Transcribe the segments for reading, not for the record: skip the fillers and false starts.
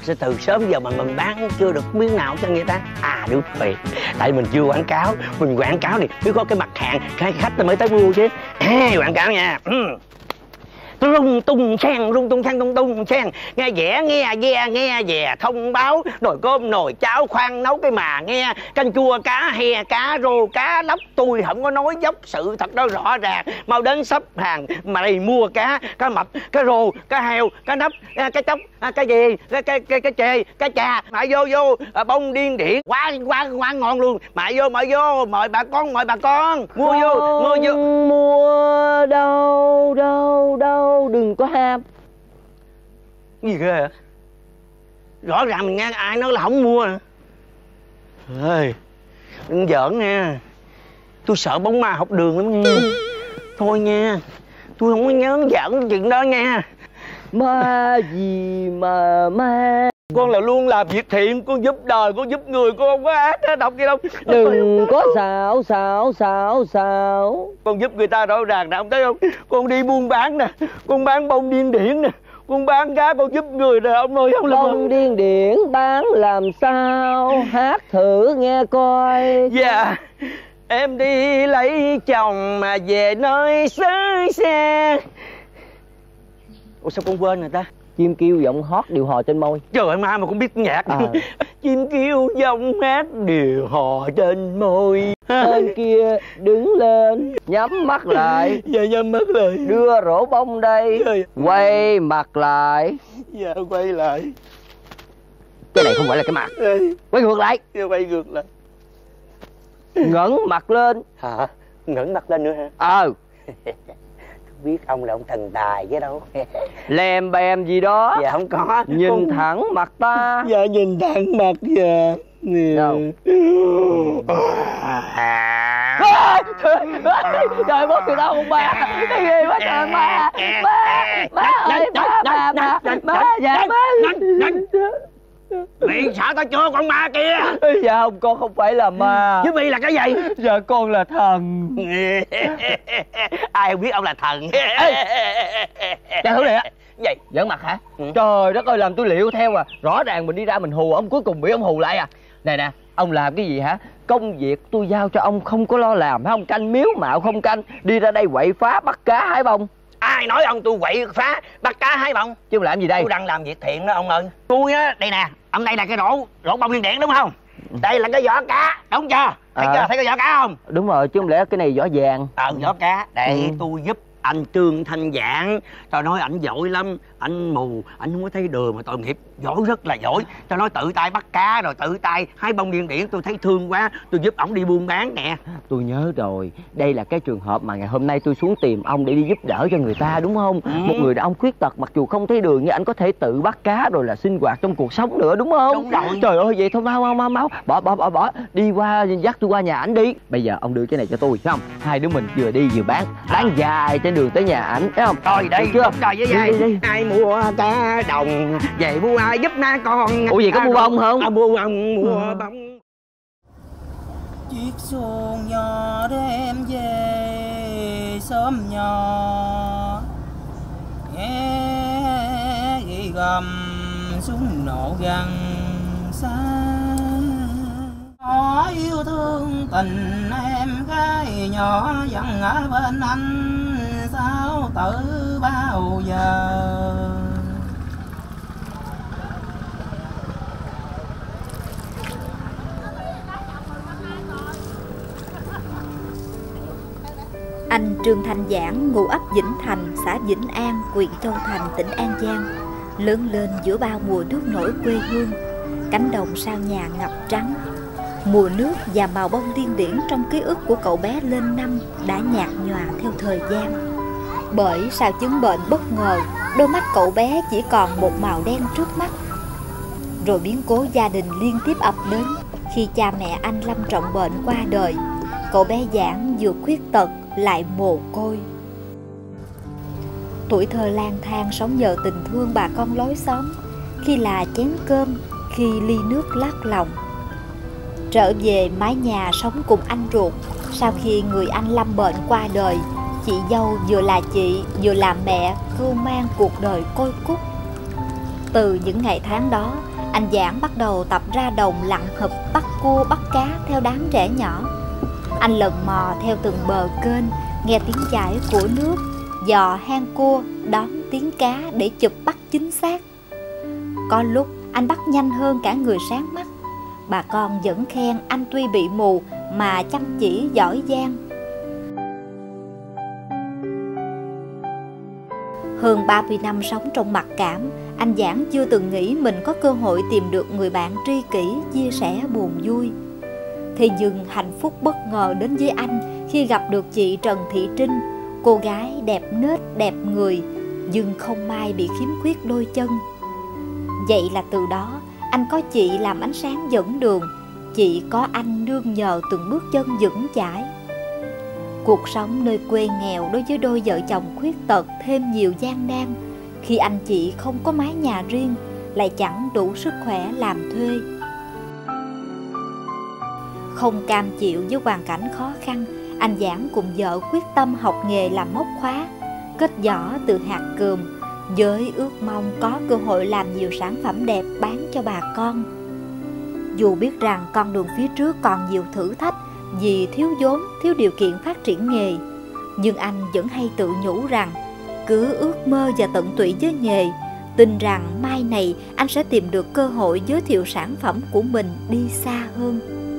Sao từ sớm giờ mà mình bán chưa được miếng nào cho người ta? À đúng rồi, tại mình chưa quảng cáo. Mình quảng cáo thì mới có cái mặt hàng, cái khách ta mới tới mua chứ. Quảng cáo nha. Rung tung sen, rung tung sen, tung tung sen. Nghe vẽ, nghe ve, nghe về thông báo. Nồi cơm, nồi cháo, khoan nấu cái mà nghe. Canh chua, cá he, cá rô, cá nóc. Tôi không có nói dốc, sự thật đó rõ ràng. Mau đến sắp hàng mà đây mua cá, cá mập, cá rô, cá heo, cá nóc, cá chóc, cá gì, cá chê, cá trà. Mày vô, bông điên điển, quá ngon luôn. Mày vô, mời bà con, mua vô. Mua đâu, đừng có ham. Gì ghê hả? Rõ ràng mình nghe ai nói là không mua nè. Ê, đừng giỡn nha. Tôi sợ bóng ma học đường lắm nha. Thôi nha, tôi không có nhớ giỡn chuyện đó nha. Ma gì mà ma? Con là luôn làm việc thiện, con giúp đời, con giúp người, con không có ác đó, đọc gì đâu. Đừng có xạo. Con giúp người ta rõ ràng nè, ông thấy không? Con đi buôn bán nè, con bán bông điên điển nè, con bán cá, con giúp người nè, ông ơi không làm. Bông điên điển bán làm sao? Hát thử nghe coi. Dạ, em đi lấy chồng mà về nơi xứ xa. Ủa sao con quên rồi ta? Chim kêu giọng hót điều hò trên môi. Trời ơi, ma mà cũng biết nhạc. Chim kêu giọng hát điều hò trên môi. Tên kia đứng lên, nhắm mắt lại. Dạ nhắm mắt lại. Đưa rổ bông đây. Quay mặt lại. Dạ quay lại. Cái này không phải là cái mặt. Quay ngược lại. Dạ quay ngược lại. Ngẩng mặt lên. Hả? Ngẩng mặt lên nữa hả? Biết ông là ông thần tài chứ đâu. Lèm bèm gì đó. Dạ không có. Nhìn thẳng mặt ta. Dạ nhìn thẳng mặt dạ. Đâu? Trời bố từ đâu không ba? Cái gì quá trời ma. Má ơi, Mày sợ tao chưa con ma kia? Dạ không, con không phải là ma. Chứ mày là cái gì? Dạ con là thần. Ai không biết ông là thần. Dạ thử này á. Gì? Giỡn mặt hả? Trời đất ơi, làm tôi liệu theo à. Rõ ràng mình đi ra mình hù ông, cuối cùng bị ông hù lại à. Này nè, ông làm cái gì hả? Công việc tôi giao cho ông không có lo làm hả? Ông canh miếu mạo không canh, đi ra đây quậy phá bắt cá hái bông. Ai nói ông tôi quậy phá bắt cá hái bông? Chứ làm gì đây? Tôi đang làm việc thiện đó ông ơi. Tôi á, đây nè, ông đây là cái rổ bông điên điển đúng không? Đây là cái vỏ cá, đúng chưa? Thấy chưa? Thấy cái vỏ cá không? Đúng rồi, chứ không lẽ cái này vỏ vàng. Vỏ cá. Đây tôi giúp anh Trương Thanh Giảng. Tao nói ảnh giỏi lắm, ảnh mù, ảnh không có thấy đường mà tội nghiệp, giỏi rất là giỏi. Tao nói tự tay bắt cá rồi tự tay hái bông điên điển, tôi thấy thương quá, tôi giúp ổng đi buôn bán nè. Tôi nhớ rồi, đây là cái trường hợp mà ngày hôm nay tôi xuống tìm ông để đi giúp đỡ cho người ta đúng không? Một người đàn ông khuyết tật mặc dù không thấy đường nhưng ảnh có thể tự bắt cá rồi là sinh hoạt trong cuộc sống nữa đúng không? Đúng rồi. Trời ơi, vậy thôi mau bỏ đi qua, dắt tôi qua nhà ảnh đi. Bây giờ ông đưa cái này cho tôi, thấy không? Hai đứa mình vừa đi vừa bán dài trên đường tới nhà ảnh, thấy không? Rồi đây chưa? Trời với dây. Ai mua cá đồng về mua ai giúp má con. Ủa gì có mua bông không? Mua bông, mua bông. Chiếc xuồng nhỏ đem về xóm nhỏ, nghe ghi gầm súng nổ gần xa. Nó yêu thương tình em gái nhỏ vẫn ở bên anh sao tử bao giờ. Anh Trương Thanh Giảng, ngụ ấp Vĩnh Thành, xã Vĩnh An, huyện Châu Thành, tỉnh An Giang, lớn lên giữa bao mùa nước nổi quê hương. Cánh đồng sau nhà ngập trắng. Mùa nước và màu bông điên điển trong ký ức của cậu bé lên năm đã nhạt nhòa theo thời gian. Bởi sao chứng bệnh bất ngờ, đôi mắt cậu bé chỉ còn một màu đen trước mắt. Rồi biến cố gia đình liên tiếp ập đến khi cha mẹ anh lâm trọng bệnh qua đời. Cậu bé Giảng vừa khuyết tật lại mồ côi. Tuổi thơ lang thang sống nhờ tình thương bà con lối xóm, khi là chén cơm, khi ly nước lát lòng. Trở về mái nhà sống cùng anh ruột, sau khi người anh lâm bệnh qua đời, chị dâu vừa là chị vừa là mẹ cưu mang cuộc đời côi cút. Từ những ngày tháng đó, Anh Giảng bắt đầu tập ra đồng lặn hụp bắt cua bắt cá theo đám trẻ nhỏ. Anh lần mò theo từng bờ kênh, nghe tiếng chảy của nước, dò hang cua, đón tiếng cá để chụp bắt chính xác. Có lúc anh bắt nhanh hơn cả người sáng mắt. Bà con vẫn khen anh tuy bị mù mà chăm chỉ giỏi giang. Hơn 30 năm sống trong mặc cảm, anh Giảng chưa từng nghĩ mình có cơ hội tìm được người bạn tri kỷ chia sẻ buồn vui. Thế nhưng hạnh phúc bất ngờ đến với anh khi gặp được chị Trần Thị Trinh, cô gái đẹp nết đẹp người nhưng không may bị khiếm khuyết đôi chân. Vậy là từ đó anh có chị làm ánh sáng dẫn đường, chị có anh nương nhờ từng bước chân vững chãi. Cuộc sống nơi quê nghèo đối với đôi vợ chồng khuyết tật thêm nhiều gian nan, khi anh chị không có mái nhà riêng, lại chẳng đủ sức khỏe làm thuê. Không cam chịu với hoàn cảnh khó khăn, anh Giảng cùng vợ quyết tâm học nghề làm móc khóa, kết vỏ từ hạt cườm, với ước mong có cơ hội làm nhiều sản phẩm đẹp bán cho bà con. Dù biết rằng con đường phía trước còn nhiều thử thách vì thiếu vốn, thiếu điều kiện phát triển nghề, nhưng anh vẫn hay tự nhủ rằng cứ ước mơ và tận tụy với nghề, tin rằng mai này anh sẽ tìm được cơ hội giới thiệu sản phẩm của mình đi xa hơn.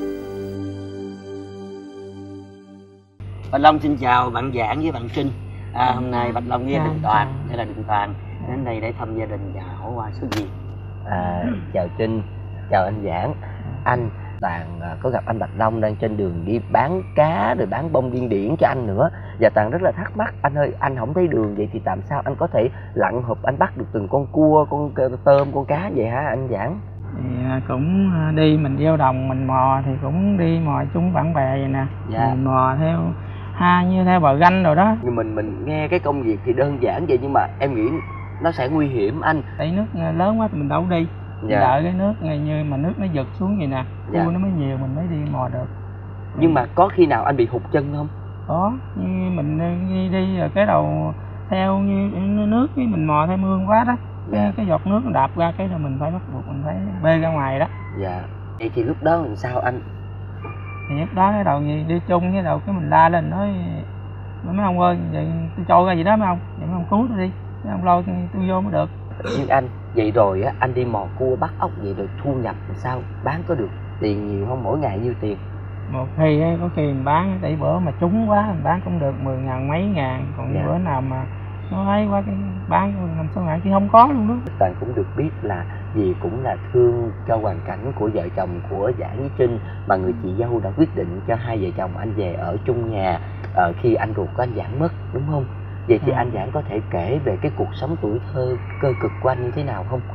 Bạch Long xin chào bạn Giảng với bạn Trinh. Hôm nay Bạch Long với Đình Toàn, đây là Đình Toàn đến đây để thăm gia đình và hỏi qua số gì. Chào Trinh, chào anh Giảng. Anh Toàn có gặp anh Bạch Long đang trên đường đi bán cá rồi bán bông điên điển cho anh nữa, và Toàn rất là thắc mắc, anh ơi anh không thấy đường vậy thì làm sao anh có thể lặn hụp anh bắt được từng con cua, con tôm, con cá vậy hả anh Giảng? Thì cũng đi mình vô đồng mình mò thì cũng đi mò chung bạn bè vậy nè. Dạ. Mình mò theo như theo bờ ganh rồi đó. Nhưng mình nghe cái công việc thì đơn giản vậy nhưng mà em nghĩ nó sẽ nguy hiểm anh. Tại nước lớn quá thì mình đâu đi. Dạ. Đợi cái nước như mà nước nó giật xuống vậy nè, Dạ. cua nó mới nhiều mình mới đi mò được. Nhưng mà có khi nào anh bị hụt chân không? Có, như mình đi rồi cái đầu theo như nước cái mình mò theo mương quá đó. Dạ. Cái giọt nước nó đạp ra cái là mình phải bắt buộc mình phải bê ra ngoài đó. Dạ. Vậy thì lúc đó làm sao anh? Thì lúc đó cái đầu gì đi chung cái đầu cái mình la lên nói mấy ông ơi vậy tôi trôi ra gì đó mấy ông, vậy mấy ông cứu tôi đi, mấy ông lôi tôi vô mới được. Nhưng anh vậy rồi á, anh đi mò cua bắt ốc vậy rồi thu nhập làm sao, bán có được tiền nhiều không, mỗi ngày nhiêu tiền? Một khi có khi mình bán tỷ bữa mà trúng quá mình bán cũng được 10.000 mấy ngàn, còn Dạ. bữa nào mà nó ấy quá cái bán 500 ngàn thì không có luôn đó. Toàn cũng được biết là dì cũng là thương cho hoàn cảnh của vợ chồng của Giảng với Trinh, mà người chị dâu đã quyết định cho hai vợ chồng anh về ở chung nhà khi anh ruột của anh Giảng mất, đúng không? Vậy thì anh Giảng có thể kể về cái cuộc sống tuổi thơ cơ cực của anh như thế nào không?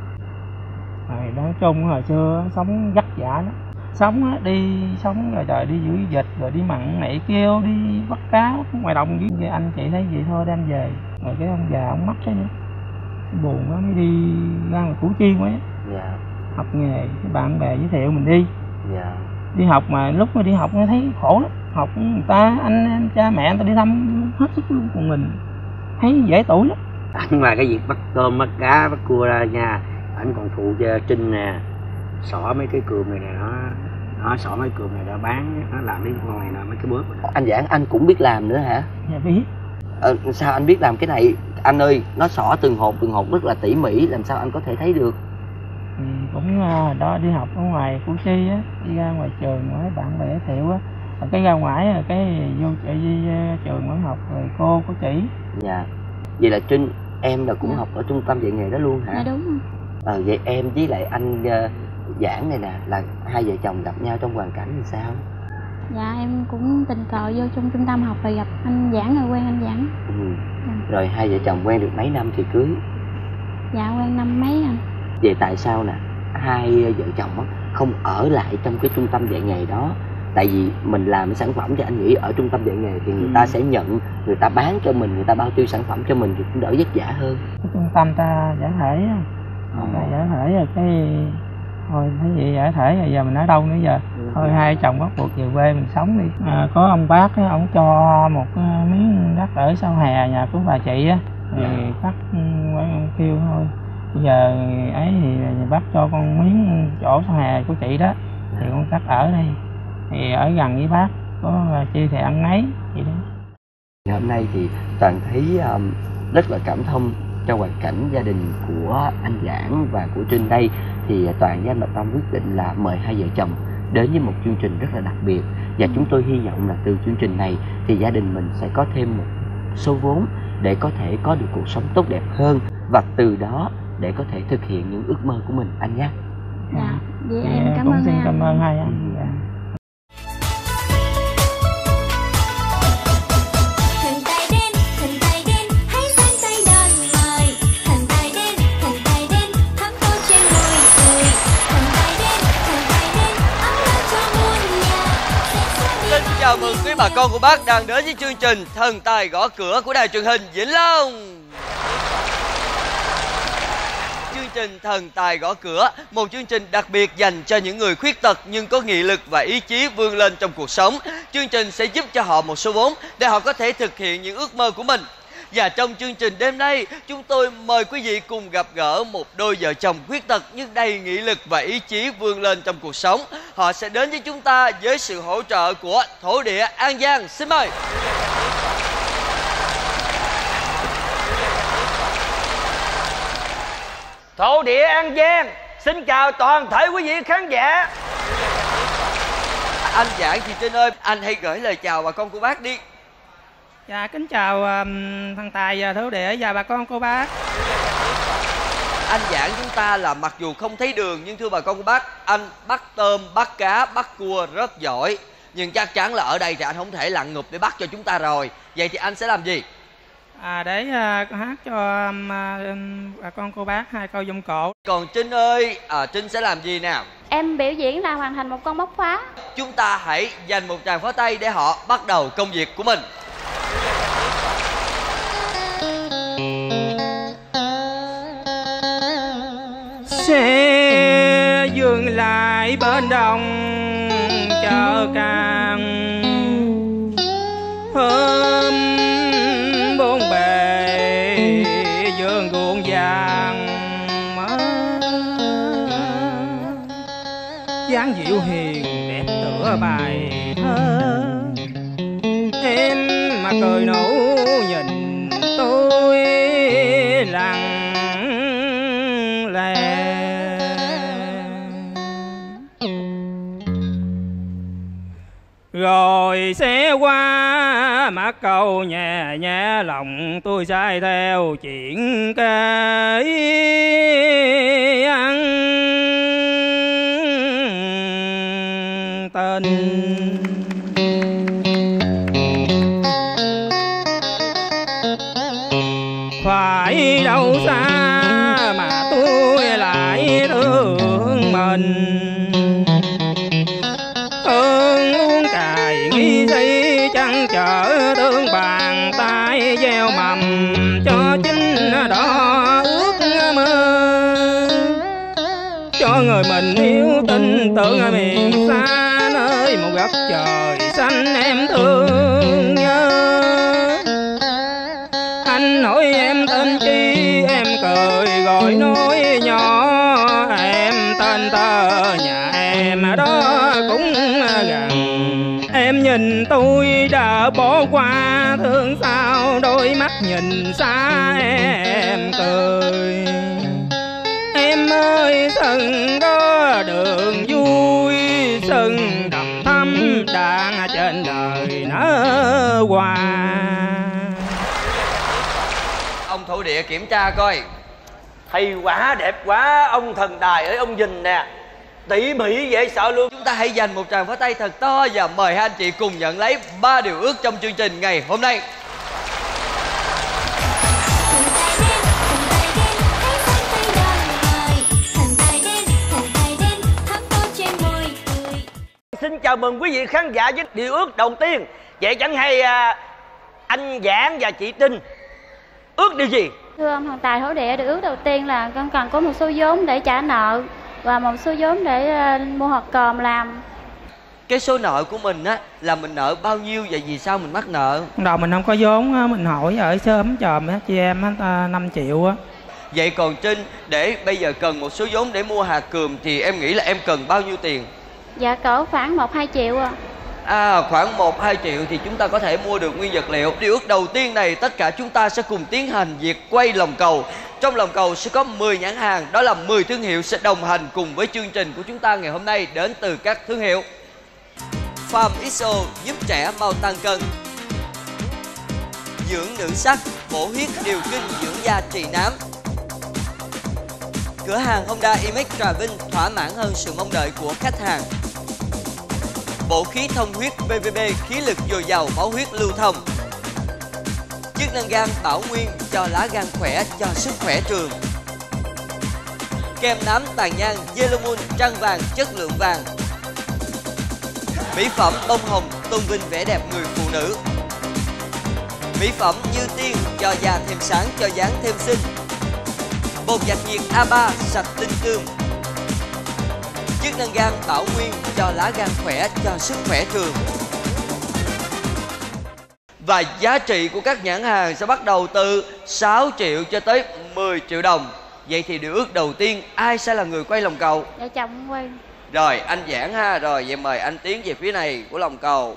Nói chung hồi xưa sống vất vả lắm, sống đi sống rồi đi giữ vịt rồi đi mặn này kêu đi bắt cá ngoài đồng với anh chị thấy vậy thôi đem về, rồi cái ông già ông mất cái nữa buồn quá mới đi ra ngoài Củ Chi quá. Dạ. Học nghề cái bạn bè giới thiệu mình đi. Dạ. Đi học mà lúc mà đi học nó thấy khổ lắm, học người ta anh cha mẹ người ta đi thăm hết sức luôn, còn mình thấy dễ tuổi lắm. Anh ngoài cái việc bắt tôm, bắt cá, bắt cua ra nha, anh còn phụ cho Trinh nè, xỏ mấy cái cườm này nè, nó xỏ mấy cườm này ra bán, nó làm mấy con này nè, mấy cái bớp. Anh Giảng anh cũng biết làm nữa hả? Dạ biết. Sao anh biết làm cái này? Anh ơi, nó xỏ từng hột rất là tỉ mỉ, làm sao anh có thể thấy được? Thì cũng đó đi học ở ngoài Củ Chi á, đi ra ngoài trường với bạn bè giới thiệu á, rồi cái ra ngoài rồi cái vô trường vẫn học rồi cô có chỉ. Dạ. Vậy là Trinh em là cũng học ở trung tâm dạy nghề đó luôn hả? Dạ đúng. Vậy em với lại anh Giảng này nè là hai vợ chồng gặp nhau trong hoàn cảnh như sao? Dạ em cũng tình cờ vô trong trung tâm học rồi gặp anh Giảng rồi quen anh Giảng. Dạ. Rồi hai vợ chồng quen được mấy năm thì cưới? Dạ quen năm mấy anh. Vậy tại sao nè hai vợ chồng không ở lại trong cái trung tâm dạy nghề đó? Tại vì mình làm cái sản phẩm thì anh nghĩ ở trung tâm dạy nghề thì người ta sẽ nhận, người ta bán cho mình, người ta bao tiêu sản phẩm cho mình thì cũng đỡ vất vả hơn. Cái trung tâm ta giải thể á, giải thể rồi cái thôi thấy vậy giải thể rồi giờ mình ở đâu nữa giờ? Thôi hai chồng bắt buộc về quê mình sống đi. Có ông bác á, ổng cho một miếng đất ở sau hè nhà của bà chị á, thì cắt kêu thôi Bây giờ ấy thì bác cho con miếng chỗ sau hè của chị đó, thì con cắt ở đây, thì ở gần với bác có chia thì ăn nấy vậy đó. Hôm nay thì Toàn thấy rất là cảm thông cho hoàn cảnh gia đình của anh Giảng và của Trinh đây, thì Toàn với anh Bạch Tâm quyết định là mời hai vợ chồng đến với một chương trình rất là đặc biệt, và chúng tôi hy vọng là từ chương trình này thì gia đình mình sẽ có thêm một số vốn để có thể có được cuộc sống tốt đẹp hơn, và từ đó để có thể thực hiện những ước mơ của mình anh nhé. Dạ, vậy Thì em cảm cũng ơn xin anh. cảm ơn hai anh. Dạ. Thần tài đến, hãy giang tay đón mời. Thần tài đến, thắm tô trên môi cười. Thần tài đến, ấm áp cho muôn nhà. Xin chào mừng quý bà con của bác đang đến với chương trình Thần Tài Gõ Cửa của đài truyền hình Vĩnh Long. Chương trình Thần Tài Gõ Cửa, một chương trình đặc biệt dành cho những người khuyết tật nhưng có nghị lực và ý chí vươn lên trong cuộc sống. Chương trình sẽ giúp cho họ một số vốn để họ có thể thực hiện những ước mơ của mình. Và trong chương trình đêm nay, chúng tôi mời quý vị cùng gặp gỡ một đôi vợ chồng khuyết tật nhưng đầy nghị lực và ý chí vươn lên trong cuộc sống. Họ sẽ đến với chúng ta với sự hỗ trợ của Thổ Địa An Giang. Xin mời. Thổ Địa An Giang xin chào toàn thể quý vị khán giả. Anh Giảng, chị Trinh ơi, anh hãy gửi lời chào bà con của bác đi. Dạ, kính chào thằng Tài và Thổ Địa và bà con cô bác. Anh Giảng chúng ta là mặc dù không thấy đường nhưng thưa bà con của bác, anh bắt tôm, bắt cá, bắt cua rất giỏi. Nhưng chắc chắn là ở đây thì anh không thể lặn ngụp để bắt cho chúng ta rồi. Vậy thì anh sẽ làm gì? Để hát cho bà con cô bác hai câu vòng cổ. Còn Trinh ơi, Trinh sẽ làm gì nào? Em biểu diễn là hoàn thành một con móc khóa. Chúng ta hãy dành một tràng pháo tay để họ bắt đầu công việc của mình. Xe dừng lại bên đồng chợ càng, hôm bốn bề vườn ruộng vàng, dáng dịu hiền đẹp tựa bài thơ. Em mà cười nụ nhìn tôi lặng lẽ, rồi sẽ qua mắt cầu nhẹ nhẹ lòng tôi sai theo chuyện kể ăn tình. Phải đâu xa mà tôi lại thương mình, ơn uống cài nghi si chăn trở thương bàn tay gieo mầm cho chính đó ước mơ, cho người mình yêu tin tưởng ở miền xa nơi một góc trời xanh em thương nhớ. Anh hỏi em tên chi em cười gọi nói nhỏ, em tên tơ nhà em ở đó cũng gần. Em nhìn tôi đã bỏ qua thương sao đôi mắt nhìn xa em cười. Em ơi sân đó đường vui, sân đầm thắm đang trên đời nở hoa. Ông Thổ Địa kiểm tra coi. Hay quá, đẹp quá ông thần tài ơi, ông nhìn nè, tỉ mỉ dễ sợ luôn. Chúng ta hãy dành một tràng pháo tay thật to và mời hai anh chị cùng nhận lấy 3 điều ước trong chương trình ngày hôm nay. Thần tài đến, hãy giang tay đón mời. Thần tài đến, thắm tô trên môi cười. Xin chào mừng quý vị khán giả với điều ước đầu tiên. Vậy chẳng hay anh Giảng và chị Trinh ước điều gì? Thưa ông thần tài Thổ Địa, điều ước đầu tiên là con cần có một số vốn để trả nợ và một số vốn để mua hộp còm làm. Cái số nợ của mình á là mình nợ bao nhiêu và vì sao mình mắc nợ? Đầu mình không có vốn á, mình hỏi ở sớm chòm á chị em á 5 triệu á. Vậy còn Trinh, để bây giờ cần một số vốn để mua hạt cườm thì em nghĩ là em cần bao nhiêu tiền? Dạ cỡ khoảng 1-2 triệu à. Khoảng 1-2 triệu thì chúng ta có thể mua được nguyên vật liệu. Điều ước đầu tiên này, tất cả chúng ta sẽ cùng tiến hành việc quay lòng cầu. Trong lòng cầu sẽ có 10 nhãn hàng, đó là 10 thương hiệu sẽ đồng hành cùng với chương trình của chúng ta ngày hôm nay, đến từ các thương hiệu: Farm XO giúp trẻ mau tăng cân, dưỡng nữ sắc, bổ huyết, điều kinh, dưỡng da, trị nám. Cửa hàng Honda Imex Trà Vinh thỏa mãn hơn sự mong đợi của khách hàng. Bổ khí thông huyết VVB, khí lực dồi dào, máu huyết lưu thông. Chức năng gan Bảo Nguyên cho lá gan khỏe, cho sức khỏe trường. Kem nám tàn nhang Yellow Moon trăng vàng, chất lượng vàng. Mỹ phẩm bông hồng tôn vinh vẻ đẹp người phụ nữ. Mỹ phẩm Như Tiên cho da thêm sáng, cho dáng thêm xinh. Bột giặt nhiệt A3 sạch tinh tươm. Chức năng gan Bảo Nguyên cho lá gan khỏe, cho sức khỏe trường. Và giá trị của các nhãn hàng sẽ bắt đầu từ 6 triệu cho tới 10 triệu đồng. Vậy thì điều ước đầu tiên, ai sẽ là người quay lòng cầu? Dạ chồng quay. Rồi anh Giảng ha. Rồi vậy mời anh tiến về phía này của lòng cầu.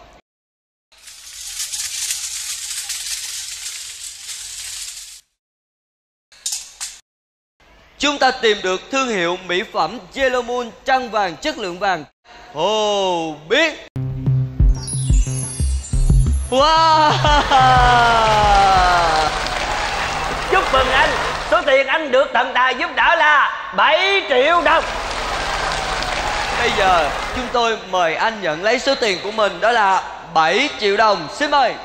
Chúng ta tìm được thương hiệu mỹ phẩm Yellow Moon trăng vàng, chất lượng vàng. Hồ biết. Wow! Chúc mừng anh, số tiền anh được thần tài giúp đỡ là 7 triệu đồng. Bây giờ chúng tôi mời anh nhận lấy số tiền của mình, đó là 7 triệu đồng. Xin mời.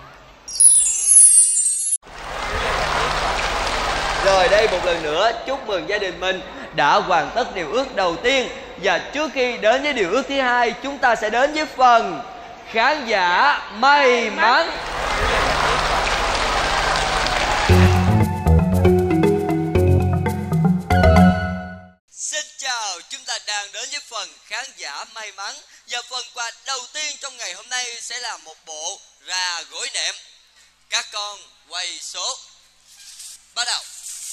Rồi đây một lần nữa chúc mừng gia đình mình đã hoàn tất điều ước đầu tiên. Và trước khi đến với điều ước thứ hai, chúng ta sẽ đến với phần khán giả may mắn. Xin chào, chúng ta đang đến với phần khán giả may mắn. Và phần quà đầu tiên trong ngày hôm nay sẽ là một bộ rà gối nệm. Các con quay số. Bắt đầu.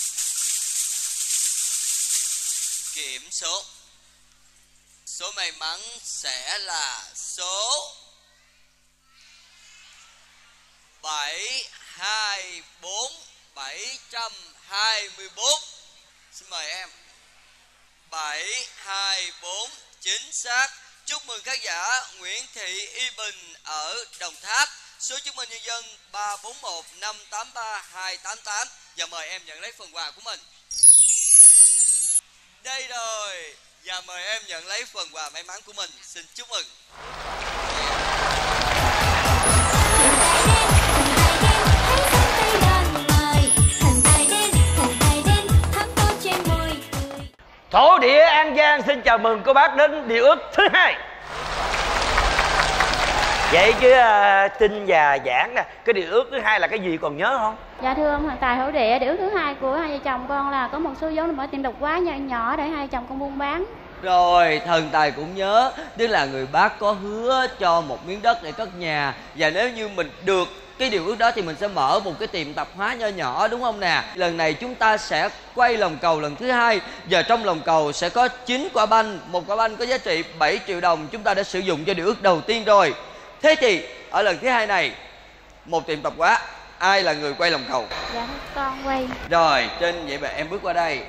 Kiểm số. Số may mắn sẽ là số 724 724. Xin mời em. 724 chính xác. Chúc mừng khán giả Nguyễn Thị Y Bình ở Đồng Tháp. Số chứng minh nhân dân 341 583 288. Và mời em nhận lấy phần quà của mình. Đây rồi. Và mời em nhận lấy phần quà may mắn của mình. Xin chúc mừng. Thổ địa An Giang xin chào mừng cô bác đến điều ước thứ hai. Vậy chứ Trinh và Giảng nè, cái điều ước thứ hai là cái gì còn nhớ không? Dạ thưa ông Hoàng Tài Thổ Địa, điều ước thứ hai của hai vợ chồng con là có một số vốn mở tiệm tạp hóa nhỏ nhỏ để hai vợ chồng con buôn bán. Rồi, thần tài cũng nhớ, tức là người bác có hứa cho một miếng đất để cất nhà. Và nếu như mình được cái điều ước đó thì mình sẽ mở một cái tiệm tạp hóa nho nhỏ, đúng không nè? Lần này chúng ta sẽ quay lòng cầu lần thứ hai. Và trong lòng cầu sẽ có 9 quả banh. Một quả banh có giá trị 7 triệu đồng chúng ta đã sử dụng cho điều ước đầu tiên rồi. Thế thì ở lần thứ hai này, một tiệm tạp hóa, ai là người quay lòng cầu? Dạ con quay. Rồi, Trinh, vậy mà em bước qua đây.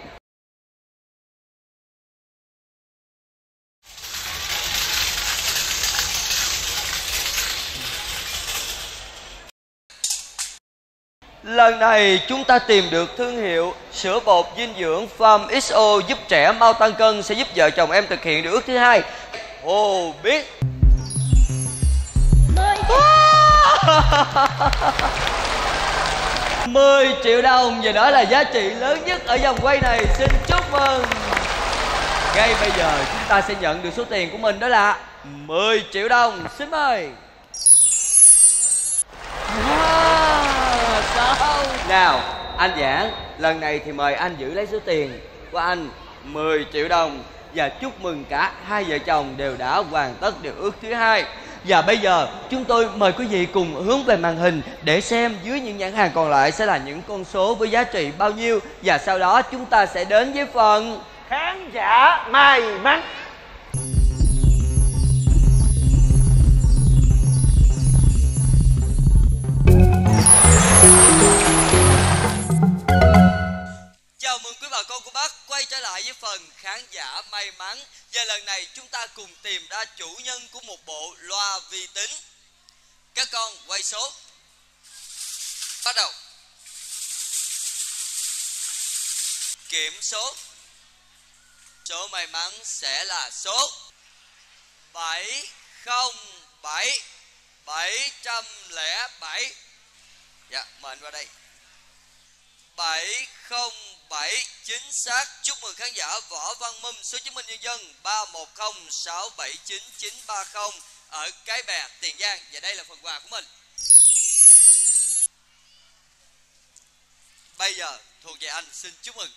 Lần này chúng ta tìm được thương hiệu sữa bột dinh dưỡng Farm XO giúp trẻ mau tăng cân sẽ giúp vợ chồng em thực hiện điều ước thứ hai. Hồ biết. 10 triệu đồng và đó là giá trị lớn nhất ở vòng quay này. Xin chúc mừng. Ngay bây giờ chúng ta sẽ nhận được số tiền của mình, đó là 10 triệu đồng. Xin mời. Sao? Nào, anh Giảng, lần này thì mời anh giữ lấy số tiền của anh 10 triệu đồng. Và chúc mừng cả hai vợ chồng đều đã hoàn tất điều ước thứ hai. Và bây giờ chúng tôi mời quý vị cùng hướng về màn hình để xem dưới những nhãn hàng còn lại sẽ là những con số với giá trị bao nhiêu. Và sau đó chúng ta sẽ đến với phần khán giả may mắn. Chào mừng quý bà con cô bác quay trở lại với phần khán giả may mắn. Và lần này chúng ta cùng tìm ra chủ nhân của một bộ loa vi tính. Các con quay số. Bắt đầu. Kiểm số. Số may mắn sẽ là số 707 707. Dạ, mời anh vào đây. 707 chính xác. Chúc mừng khán giả Võ Văn Mum, số chứng minh nhân dân 3106799930 ở Cái Bè, Tiền Giang. Và đây là phần quà của mình. Bây giờ thuộc về anh, xin chúc mừng.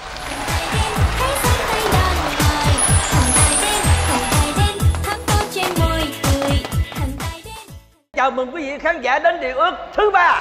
Chào mừng quý vị khán giả đến điều ước thứ 3.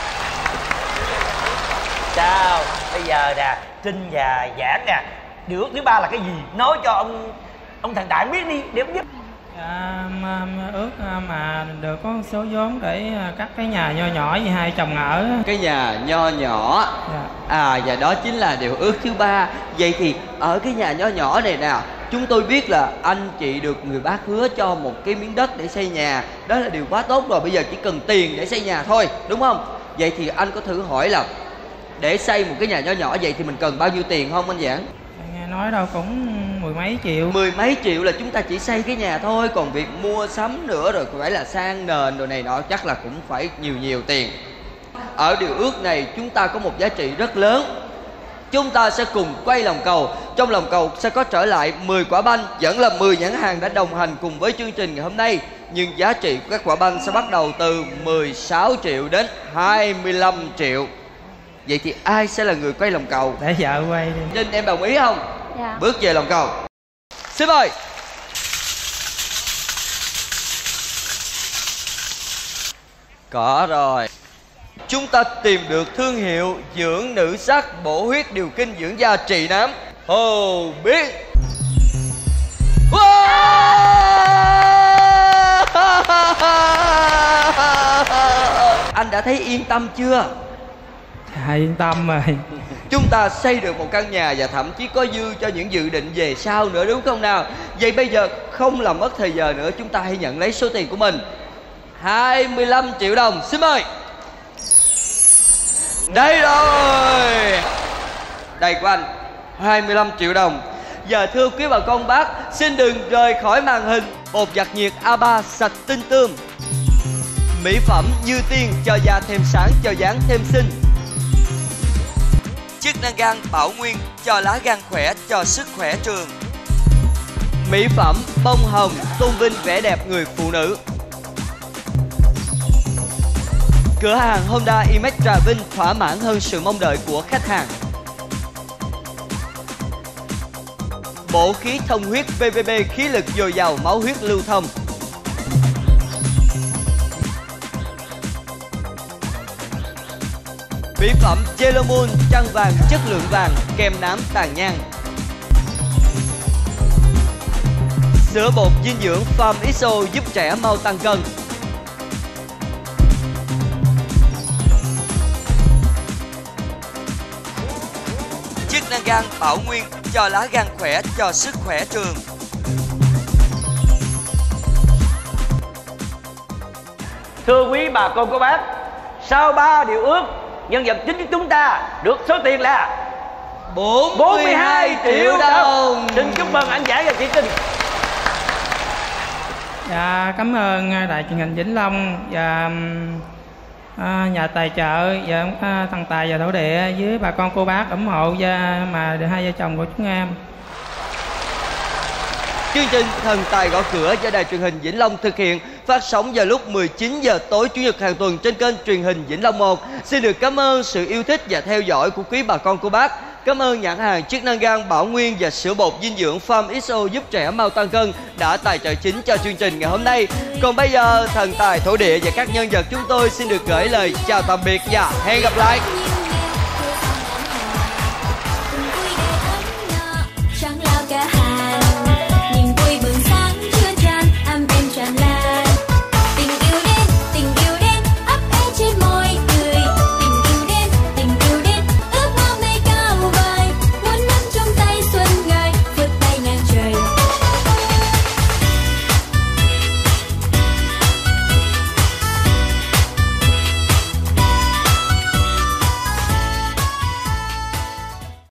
Chào, bây giờ nè, Trinh và Giảng nè, điều ước thứ 3 là cái gì? Nói cho ông thằng Đại biết đi, để ông giúp. Ước mà được có số vốn để cắt cái nhà nho nhỏ với hai chồng ở. Cái nhà nho nhỏ. Dạ. Và đó chính là điều ước thứ 3. Vậy thì ở cái nhà nho nhỏ này nè, chúng tôi biết là anh chị được người bác hứa cho một cái miếng đất để xây nhà. Đó là điều quá tốt rồi, bây giờ chỉ cần tiền để xây nhà thôi, đúng không? Vậy thì anh có thử hỏi là để xây một cái nhà nho nhỏ vậy thì mình cần bao nhiêu tiền không anh Giảng? Nghe nói đâu cũng mười mấy triệu. Mười mấy triệu là chúng ta chỉ xây cái nhà thôi. Còn việc mua sắm nữa rồi phải là sang nền rồi này nọ chắc là cũng phải nhiều tiền. Ở điều ước này chúng ta có một giá trị rất lớn. Chúng ta sẽ cùng quay lòng cầu. Trong lòng cầu sẽ có trở lại 10 quả banh. Vẫn là 10 nhãn hàng đã đồng hành cùng với chương trình ngày hôm nay. Nhưng giá trị của các quả banh sẽ bắt đầu từ 16 triệu đến 25 triệu. Vậy thì ai sẽ là người quay lòng cầu? Để vợ quay đi. Trinh, em đồng ý không? Dạ. Bước về lòng cầu. Xin mời. Có rồi. Chúng ta tìm được thương hiệu dưỡng nữ sắc bổ huyết điều kinh dưỡng da trị nám Hồ Biết. Anh đã thấy yên tâm chưa? Yên tâm rồi. Chúng ta xây được một căn nhà và thậm chí có dư cho những dự định về sau nữa, đúng không nào? Vậy bây giờ không làm mất thời giờ nữa, chúng ta hãy nhận lấy số tiền của mình. 25 triệu đồng, xin mời. Đây rồi. Đây của anh, 25 triệu đồng. Giờ thưa quý bà con bác, xin đừng rời khỏi màn hình. Bột giặt nhiệt A3 sạch tinh tươm. Mỹ phẩm Như Tiên cho da thêm sáng, cho dáng thêm xinh. Chức năng gan Bảo Nguyên cho lá gan khỏe, cho sức khỏe trường. Mỹ phẩm Bông Hồng tôn vinh vẻ đẹp người phụ nữ. Cửa hàng Honda Imax Trà Vinh thỏa mãn hơn sự mong đợi của khách hàng. Bổ khí thông huyết PVB, khí lực dồi dào, máu huyết lưu thông. Mỹ phẩm Jelomon chăn vàng chất lượng vàng, kem nám tàn nhang. Sữa bột dinh dưỡng Farm XO giúp trẻ mau tăng cân. Chức năng gan Bảo Nguyên cho lá gan khỏe, cho sức khỏe trường. Thưa quý bà con cô bác, sau 3 điều ước, nhân vật chính của chúng ta được số tiền là 42 triệu đồng. Xin chúc mừng anh Giảng và chị Trinh. Dạ, cảm ơn đài truyền hình Vĩnh Long và nhà tài trợ và thằng Tài và Thổ Địa với bà con cô bác ủng hộ mà hai vợ chồng của chúng em. Chương trình Thần Tài Gõ Cửa do đài truyền hình Vĩnh Long thực hiện, phát sóng vào lúc 19 giờ tối Chủ nhật hàng tuần trên kênh truyền hình Vĩnh Long 1. Xin được cảm ơn sự yêu thích và theo dõi của quý bà con cô bác. Cảm ơn nhãn hàng chức năng gan Bảo Nguyên và sữa bột dinh dưỡng Farm XO giúp trẻ mau tăng cân đã tài trợ chính cho chương trình ngày hôm nay. Còn bây giờ, thần tài thổ địa và các nhân vật chúng tôi xin được gửi lời chào tạm biệt và hẹn gặp lại.